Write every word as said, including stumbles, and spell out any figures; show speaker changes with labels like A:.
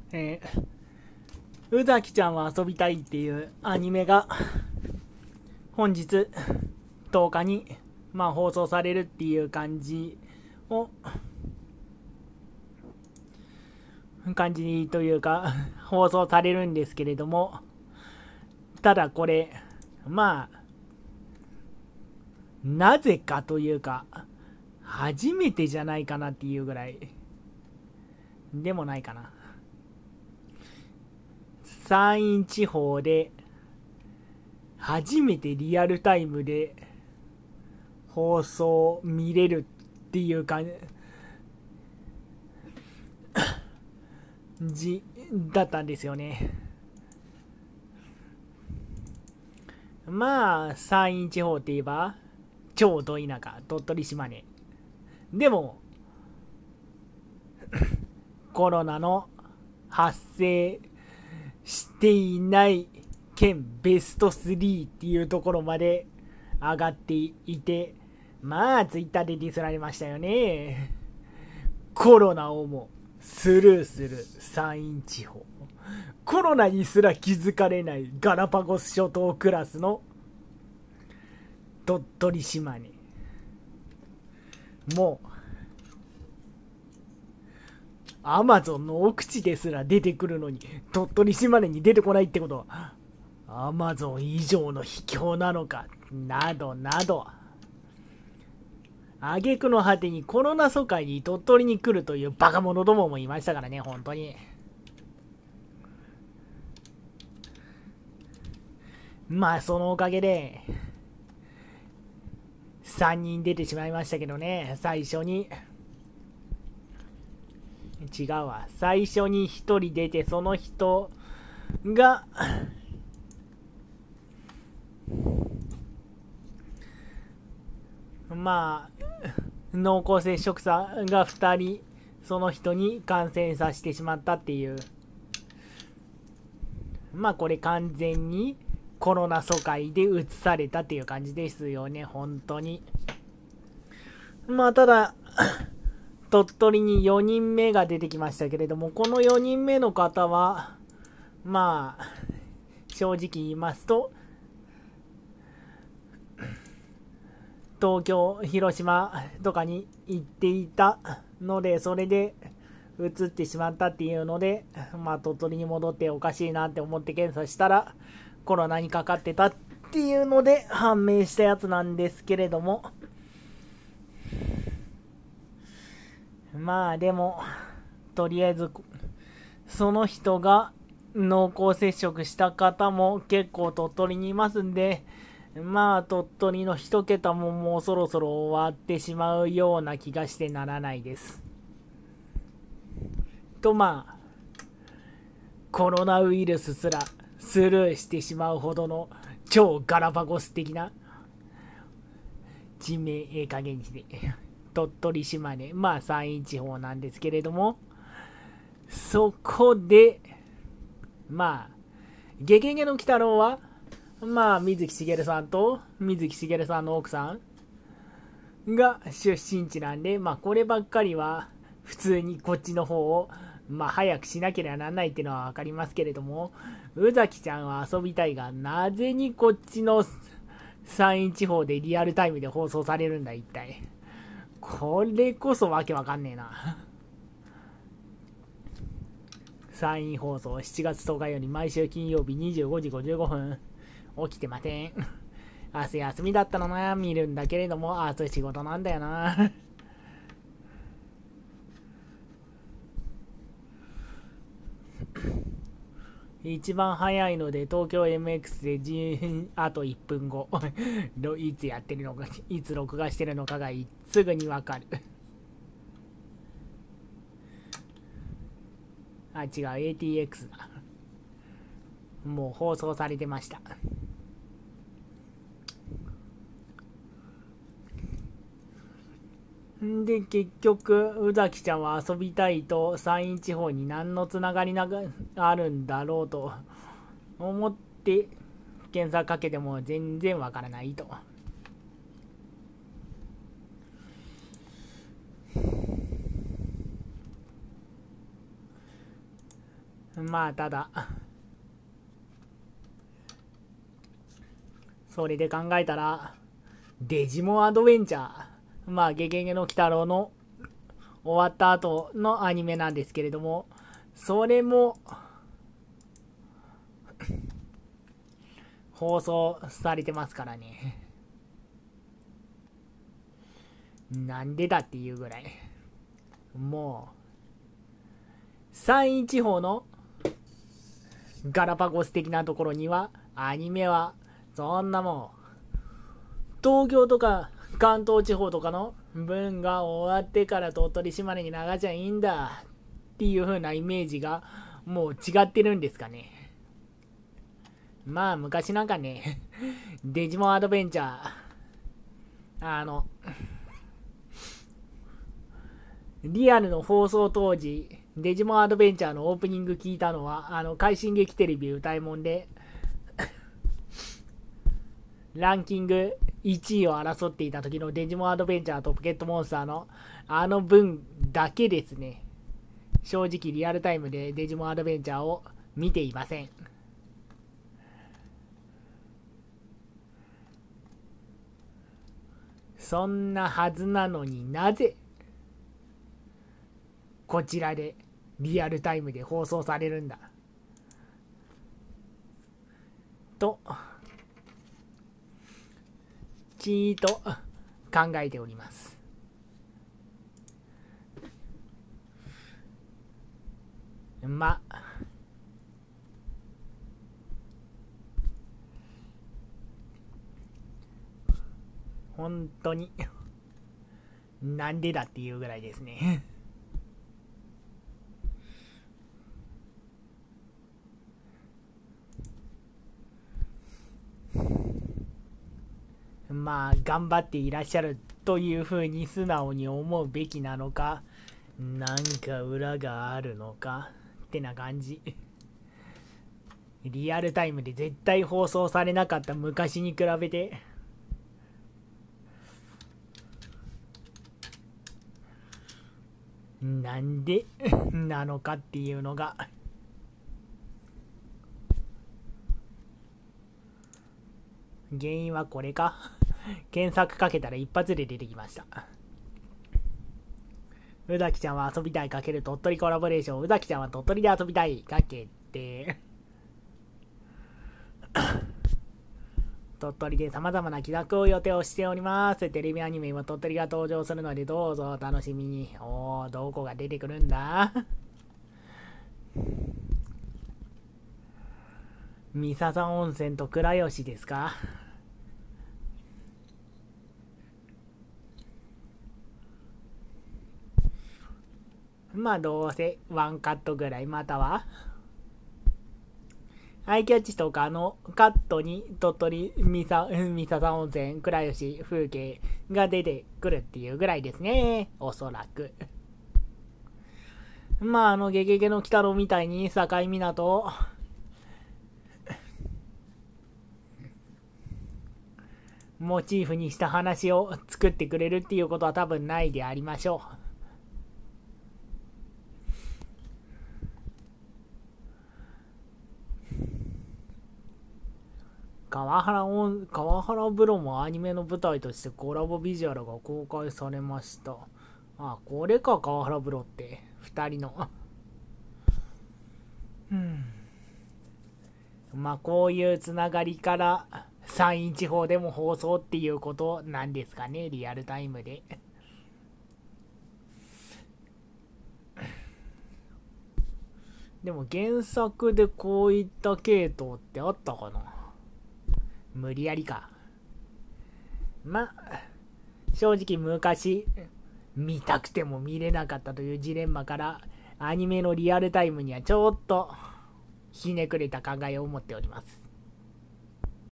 A: えー、宇崎ちゃんは遊びたいっていうアニメが本日とおかに、まあ、放送されるっていう感じを感じというか放送されるんですけれども、ただこれまあなぜかというか初めてじゃないかなっていうぐらいでもないかな。山陰地方で初めてリアルタイムで放送見れるっていう感じだったんですよね。まあ山陰地方って言えば超ど田舎鳥取島根でもコロナの発生していない県ベストスリーっていうところまで上がっていて、まあツイッターでディスられましたよね。コロナをもスルーする山陰地方、コロナにすら気づかれないガラパゴス諸島クラスの鳥取島根、もうアマゾンの奥地ですら出てくるのに鳥取島根に出てこないってことはアマゾン以上の秘境なのかなどなど、挙句の果てにコロナ疎開に鳥取に来るというバカ者どももいましたからね。本当にまあそのおかげでさんにん出てしまいましたけどね。最初に違うわ最初にひとり出て、その人がまあ濃厚接触者がふたりその人に感染させてしまったっていう、まあこれ完全にコロナ疎開で移されたっていう感じですよね。本当にまあただ鳥取によにんめが出てきましたけれども、このよにんめの方はまあ正直言いますと東京広島とかに行っていたので、それで移ってしまったっていうので、まあ鳥取に戻っておかしいなって思って検査したらコロナにかかってたっていうので判明したやつなんですけれども、まあでもとりあえずその人が濃厚接触した方も結構鳥取にいますんで、まあ鳥取の一桁ももうそろそろ終わってしまうような気がしてならないですと。まあコロナウイルスすらスルーしてしまうほどの超ガラパゴス的な地名、ええ加減にして鳥取島根、まあ山陰地方なんですけれども、そこでまあゲゲゲの鬼太郎はまあ水木しげるさんと水木しげるさんの奥さんが出身地なんで、まあこればっかりは普通にこっちの方をまあ早くしなければならないっていうのは分かりますけれども、宇崎ちゃんは遊びたいがなぜにこっちの山陰地方でリアルタイムで放送されるんだ一体。これこそわけわかんねえな。山陰放送しちがつとおかより毎週金曜日にじゅうごじごじゅうごふん。起きてません。明日休みだったのな、見るんだけれども、明日仕事なんだよな。一番早いので東京 エムエックス であといっぷんごいつやってるのかいつ録画してるのかがすぐにわかる。あ、違う エーティーエックス だ。もう放送されてました。で結局宇崎ちゃんは遊びたいと山陰地方に何のつながりがあるんだろうと思って検索かけても全然わからないと。 まあただそれで考えたらデジモンアドベンチャー、まあゲゲゲの鬼太郎の終わった後のアニメなんですけれども、それも放送されてますからね。なんでだっていうぐらい。もう山陰地方のガラパゴス的なところにはアニメはそんなもん、東京とか関東地方とかの分が終わってから鳥取島根に流しゃいいんだっていう風なイメージがもう違ってるんですかね。まあ昔なんかね、デジモンアドベンチャー、あのリアルの放送当時デジモンアドベンチャーのオープニング聞いたのはあの快進撃テレビ歌いもんでランキングいちいを争っていた時のデジモンアドベンチャーとポケットモンスターのあの分だけですね。正直リアルタイムでデジモンアドベンチャーを見ていません。そんなはずなのになぜこちらでリアルタイムで放送されるんだとちーっと考えております。まあ本当になんでだっていうぐらいですね。まあ頑張っていらっしゃるというふうに素直に思うべきなのか、なんか裏があるのかってな感じ。リアルタイムで絶対放送されなかった昔に比べてなんでなのかっていうのが原因はこれか。検索かけたら一発で出てきました。宇崎ちゃんは遊びたいかける鳥取コラボレーション、宇崎ちゃんは鳥取で遊びたいかけて鳥取で様々な企画を予定をしております。テレビアニメも鳥取が登場するのでどうぞお楽しみに。おー、どこが出てくるんだ三笹温泉と倉吉ですか。まあどうせワンカットぐらい、またはアイキャッチとかのカットに鳥取、三笹温泉、倉吉風景が出てくるっていうぐらいですね、おそらく。まああのゲゲゲの鬼太郎みたいに境港をモチーフにした話を作ってくれるっていうことは多分ないでありましょう。川原温川原風呂もアニメの舞台としてコラボビジュアルが公開されました。あ、これか川原風呂ってふたりのうんまあこういうつながりから山陰地方でも放送っていうことなんですかね、リアルタイムで。でも原作でこういった系統ってあったかな。無理やりか。まあ正直昔見たくても見れなかったというジレンマからアニメのリアルタイムにはちょっとひねくれた考えを持っております。